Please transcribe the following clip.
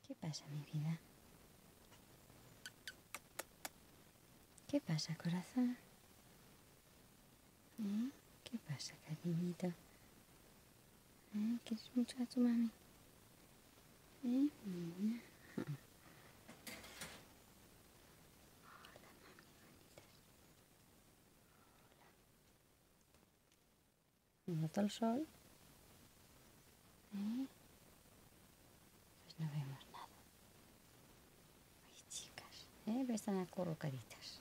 ¿Qué pasa, mi vida? ¿Qué pasa, corazón? ¿Qué pasa, cariñito? ¿Quieres mucho a tu mami? Mira. Hola, mami, bonitas. Hola. ¿Nota el sol? Pues no vemos nada. Ay, chicas, pero están acolocaditas.